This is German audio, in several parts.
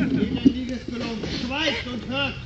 Jeder Liegest gelungen. Schweigt und hört.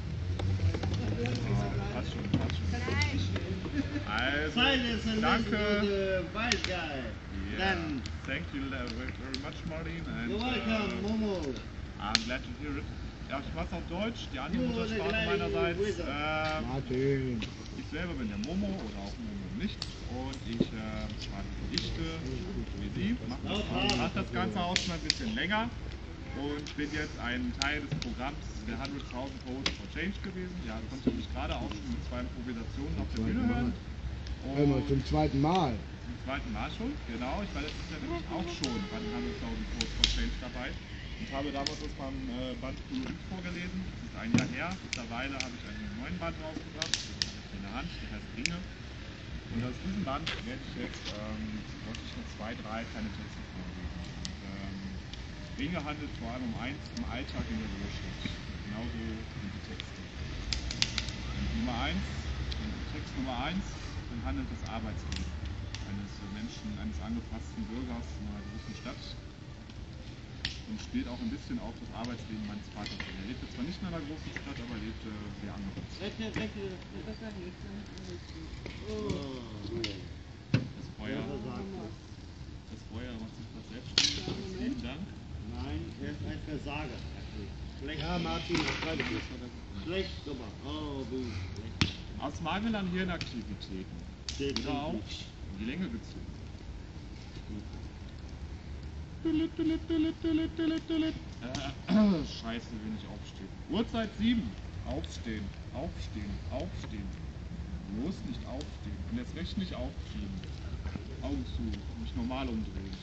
Passt schon, passt schon. Also, Silence and danke. listen to the wild guy. Yeah. Then, Thank you very much, Martin. And, you're welcome, Momo. I'm glad to hear it. Ja, ich mach's auf Deutsch, die andere You're the Muttersprache gliding meinerseits. wizard. Martin. Ich selber bin der Momo oder auch Momo nicht und ich schreibe Gedichte wie Sie, mach das Ganze auch schon ein bisschen länger und bin jetzt ein Teil des Programms der 100.000 Poets for Change gewesen. Ja, konnte mich gerade auch schon mit 2 Improvisationen auf der Bühne hören. Hör mal, zum zweiten Mal. Zum zweiten Mal schon, genau. Ich war letztes Jahr nämlich auch schon bei den 100.000 Poets for Change dabei und habe damals aus meinem Band Kolorit vorgelesen. Das ist ein Jahr her. Mittlerweile habe ich einen neuen Band rausgebracht. In der Hand, der heißt Ringe. Und aus diesem Band werde ich jetzt, wollte ich noch 2, 3 kleine Texte vorlesen. Ringe handelt vor allem um eins im Alltag in der Großstadt. Genauso wie die Texte. Und Text Nummer 1 handelt das Arbeitsleben eines Menschen, eines angepassten Bürgers in einer großen Stadt. Und spielt auch ein bisschen auf das Arbeitsleben meines Vaters. Er lebte zwar nicht in einer großen Stadt, aber lebte sehr angepasst. Das Feuer macht sich fast selbstständig. Vielen Dank. Nein, er ist ein Versager. Schlecht. Ja, Martin, das schreibe ich jetzt. Schlecht gemacht. Oh, wie schlecht. Aus Mangel an Hirnaktivitäten oder auch in die Länge gezogen. Scheiße, will nicht aufstehen. Uhrzeit 7. Aufstehen, aufstehen, aufstehen. Bloß nicht aufstehen. Und jetzt recht nicht aufschieben. Augen zu, mich normal umdrehen.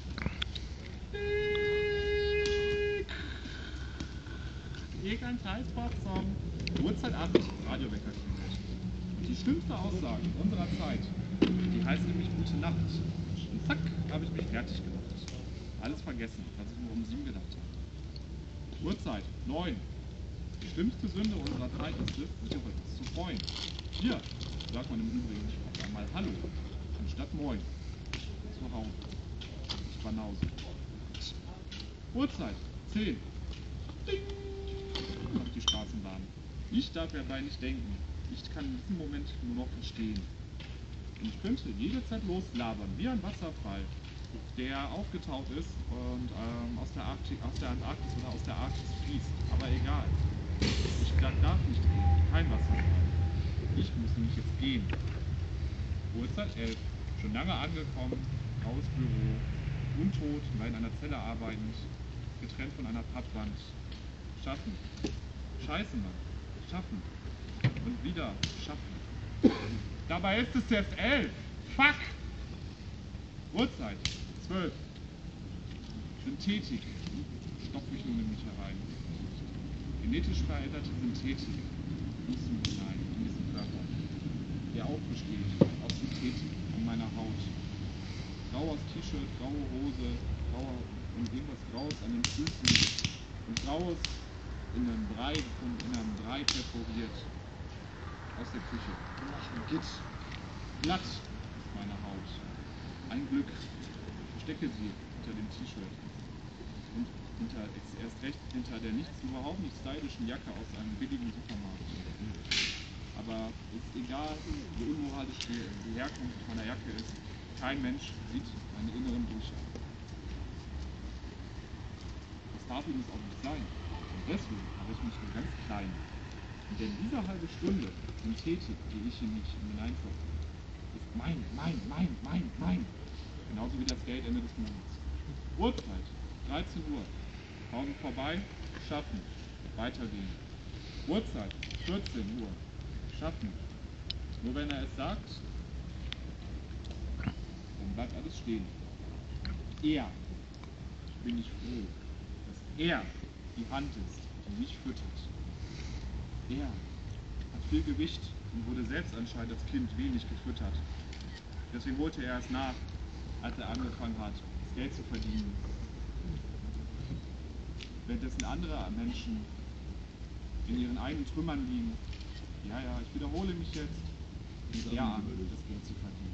Irgendein Scheiß-Pop-Song. Uhrzeit 8. Radiowecker klingelt. Und die schlimmste Aussage unserer Zeit, die heißt nämlich Gute Nacht. Und zack, habe ich mich fertig gemacht. Alles vergessen, was ich nur um 7 gedacht habe. Uhrzeit 9. Die schlimmste Sünde unserer Zeit ist es, sich auf etwas zu freuen. Hier sagt man im Übrigen auf einmal Hallo, anstatt Moin. Zu Hause. Ich Banause. Uhrzeit 10. Ding! Auf die Straßenbahn. Ich darf dabei nicht denken. Ich kann in diesem Moment nur noch verstehen. Und ich könnte jederzeit loslabern, wie ein Wasserfall, der aufgetaut ist und aus der Antarktis oder aus der Arktis fließt. Aber egal. Ich darf nicht gehen. Kein Wasserfall. Ich muss nämlich jetzt gehen. Uhrzeit 11. Schon lange angekommen, graues Büro, untot, weil in einer Zelle arbeitend, getrennt von einer Pappwand. Schaffen. Scheiße, Mann. Schaffen. Und wieder schaffen. Dabei ist es erst 11. Fuck! Uhrzeit 12. Synthetik. Stopfe ich nun in mich herein. Genetisch veränderte Synthetik. Muss mit hinein in diesen Körper. Der auch besteht aus Synthetik an meiner Haut. Graues T-Shirt, graue Hose, grauer und irgendwas Graues an den Füßen. Und Graues in einem Brei perforiert. Aus der Küche. Glatt ist meine Haut. Ein Glück. Verstecke sie unter dem T-Shirt. Und erst recht hinter der überhaupt nicht stylischen Jacke aus einem billigen Supermarkt. Aber ist egal, wie unmoralisch die Herkunft meiner Jacke ist, kein Mensch sieht meine inneren Durchschnitte. Das darf übrigens auch nicht sein. Und deswegen habe ich mich nur ganz klein. Denn diese halbe Stunde Synthetik, die ich in mich hineinflosse, ist mein. Genauso wie das Geld Ende des Monats. Uhrzeit, 13 Uhr. Pausen vorbei, schaffen, weitergehen. Uhrzeit, 14 Uhr. Schaffen. Nur wenn er es sagt, dann bleibt alles stehen. Bin ich froh, dass er die Hand ist, die mich füttert. Er hat viel Gewicht und wurde selbst anscheinend als Kind wenig gefüttert. Deswegen holte er es nach, als er angefangen hat, das Geld zu verdienen. Währenddessen andere Menschen in ihren eigenen Trümmern liegen. Ja, ich wiederhole mich jetzt. Und er an, das Geld zu verdienen.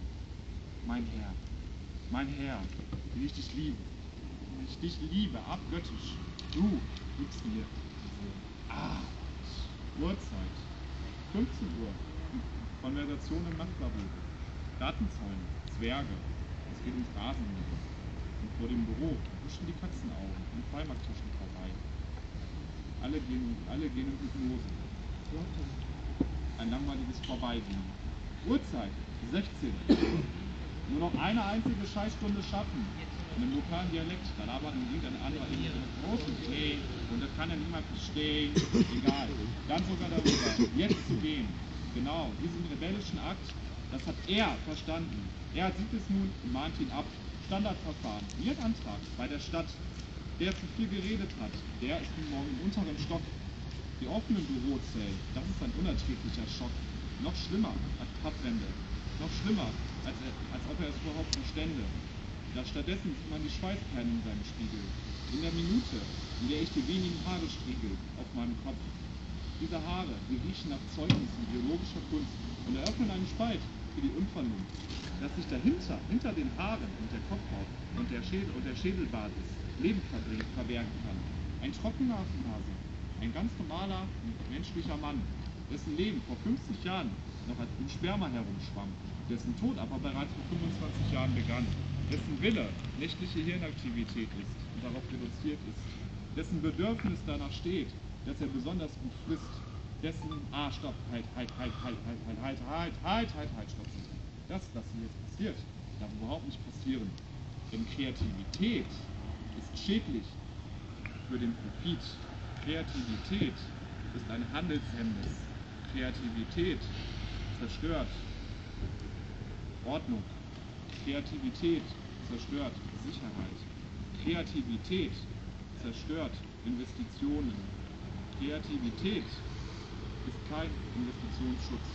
Mein Herr, wie ich dich liebe. Wie ich dich liebe, abgöttisch. Du gibst mir diese Uhrzeit. 15 Uhr. Konversation im Nachtlabor. Gartenzäune. Zwerge. Es geht ums Rasenmähen. Und vor dem Büro huschen die Katzenaugen und Freimarkttaschen vorbei. Alle gehen in Hypnose. Ein langweiliges Vorbeigehen. Uhrzeit 16. Nur noch eine einzige Scheißstunde schaffen. In einem lokalen Dialekt, da labert irgendein anderer in einem großen Tee und das kann ja niemand verstehen. Egal. Dann sogar darüber, jetzt zu gehen. Genau, diesen rebellischen Akt, das hat er verstanden. Er sieht es nun und mahnt ihn ab. Standardverfahren, wie ein Antrag bei der Stadt. Der zu viel geredet hat, der ist nun morgen im unteren Stock. Die offenen Bürozellen, das ist ein unerträglicher Schock. Noch schlimmer als Pappwände. Noch schlimmer, als ob er es überhaupt verstände. Da stattdessen sieht man die Schweißperlen in seinem Spiegel. In der Minute, in der ich die wenigen Haare striegel auf meinem Kopf. Diese Haare, die riechen nach Zeugnissen biologischer Kunst und eröffnen einen Spalt für die Unvernunft. Dass sich dahinter, hinter den Haaren und der Kopfhaut und der Schädelbart ist, Leben verbergen kann. Ein Trockennasenhase, ein ganz normaler menschlicher Mann, dessen Leben vor 50 Jahren noch als im Sperma herumschwamm, dessen Tod aber bereits vor 25 Jahren begann, dessen Wille nächtliche Hirnaktivität ist und darauf reduziert ist, dessen Bedürfnis danach steht, dass er besonders gut frisst, dessen, stopp, halt, stopp. Das, was hier jetzt passiert, darf überhaupt nicht passieren, denn Kreativität ist schädlich für den Profit. Kreativität ist ein Handelshemmnis. Kreativität zerstört Ordnung. Kreativität zerstört Sicherheit. Kreativität zerstört Investitionen. Kreativität ist kein Investitionsschutz.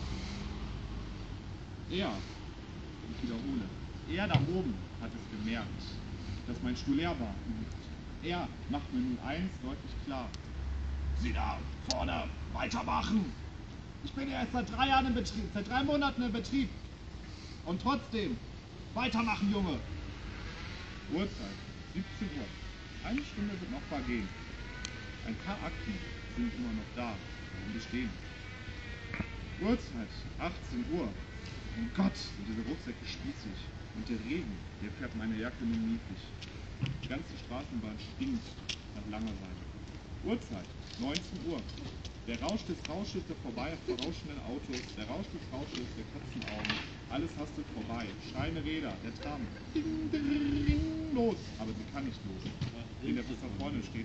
Ich wiederhole, er da oben hat es gemerkt, dass mein Stuhl leer war. Er macht mir nun eins deutlich klar. Sie da vorne weitermachen! Ich bin ja erst seit 3 Jahren im Betrieb, seit 3 Monaten im Betrieb. Und trotzdem, weitermachen, Junge! Uhrzeit, 17 Uhr. Eine Stunde wird noch vergehen. Ein paar Akten sind immer noch da und bestehen. Uhrzeit, 18 Uhr. Oh Gott, sind diese Rucksäcke spießig. Und der Regen, der färbt meine Jacke nun niedlich. Die ganze Straßenbahn stinkt nach langer Seite. Uhrzeit, 19 Uhr. Der Rausch des Rausches der vorauschenden Autos, der Rausch des Rausches der Katzenaugen, alles hastet vorbei. Schreiende Räder, der Tram. Ding, ding, los! Aber sie kann nicht los. In der da vorne steht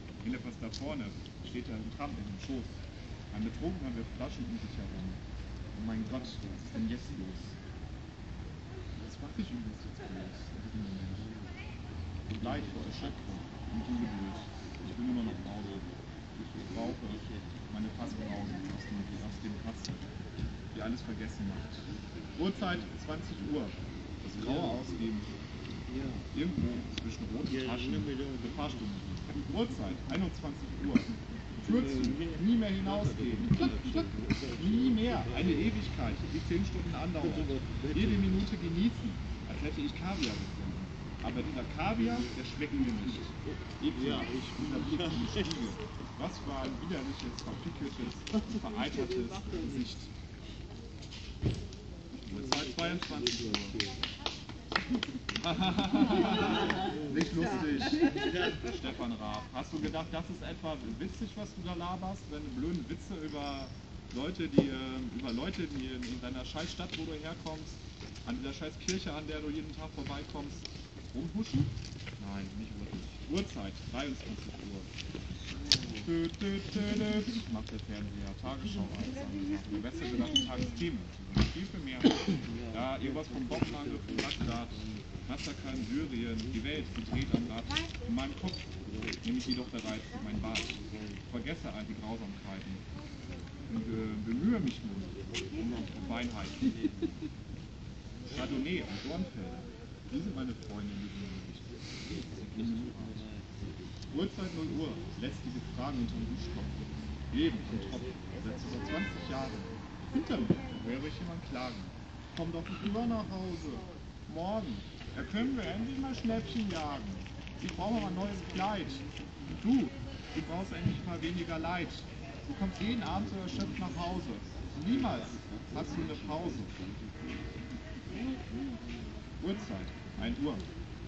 der Tram in dem Schoß. Ein Betrunkener wirft Flaschen um sich herum. Oh mein Gott, was ist denn jetzt los? Was mache ich übrigens jetzt bloß in diesem Moment? Leid vor Erschöpfung und Ungeduld. Ich will nur noch nach Hause. Ich brauche meine Fasspause aus dem Katze, die alles vergessen macht. Uhrzeit 20 Uhr. Das graue Ausgeben. Irgendwo zwischen roten Taschen der Fahrstunde. Uhrzeit 21 Uhr. Tür zu, nie mehr hinausgehen. Nie mehr. Eine Ewigkeit, die 10 Stunden andauert. Jede Minute genießen, als hätte ich Kaviar gefunden. Aber dieser Kaviar, der schmeckt mir nicht. Dieser Blick in die Stiege. Was für ein widerliches, verpickeltes, vereitertes Gesicht. Uhrzeit 22 Uhr. Nicht lustig. Stefan Raab. Hast du gedacht, das ist etwa witzig, was du da laberst? Wenn du blöde Witze über Leute, die in deiner scheiß Stadt, wo du herkommst, an dieser scheiß Kirche, an der du jeden Tag vorbeikommst, rumhuschen? Nein, nicht wirklich. Uhrzeit, 23 Uhr. Macht der Fernseher, Tagesschau angesagt. Oder besser gesagt, Tagesthemen. Viel mehr. Ja, irgendwas vom Bombenangriff in Bagdad, Massaker in Syrien, die Welt, die dreht am Rad. In meinem Kopf nehme ich jedoch bereits mein Bad. Vergesse all die Grausamkeiten und bemühe mich nun um Feinheiten. Chardonnay und Dornfeld, die sind meine Freunde in diesem Gericht. Uhrzeit 0 Uhr, lästige Fragen unter dem Duschkopf. Leben und Tropf, seit über 20 Jahren. Hinter mir höre ich jemand klagen. Komm doch nicht über nach Hause. Morgen, da können wir endlich mal Schnäppchen jagen. Ich brauche mal ein neues Kleid. Und du, Du brauchst eigentlich mal weniger Leid. Du kommst jeden Abend so erschöpft nach Hause. Niemals hast du eine Pause. Uhrzeit, 1 Uhr.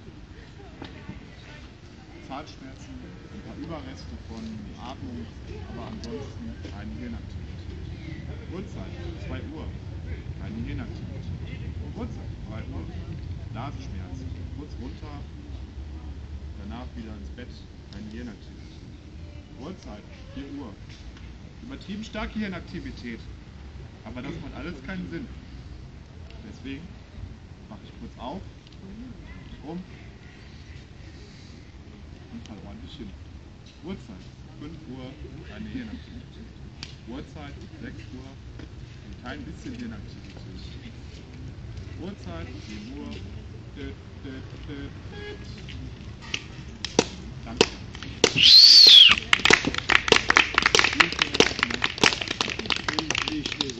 Zahnschmerzen, ein paar Überreste von Atmung, aber ansonsten keine Hirnaktivität. Uhrzeit, 2 Uhr, keine Hirnaktivität. Uhrzeit, 3 Uhr, Nasenschmerzen, kurz runter, danach wieder ins Bett, keine Hirnaktivität. Uhrzeit, 4 Uhr, übertrieben starke Hirnaktivität, aber das macht alles keinen Sinn. Deswegen mache ich kurz auf, um und fall ordentlich hin. Uhrzeit, 5 Uhr, keine Hirnaktivität. Uhrzeit, 6 Uhr, ein klein bisschen Hirnaktivität. Uhrzeit, 7 Uhr, Danke. Nicht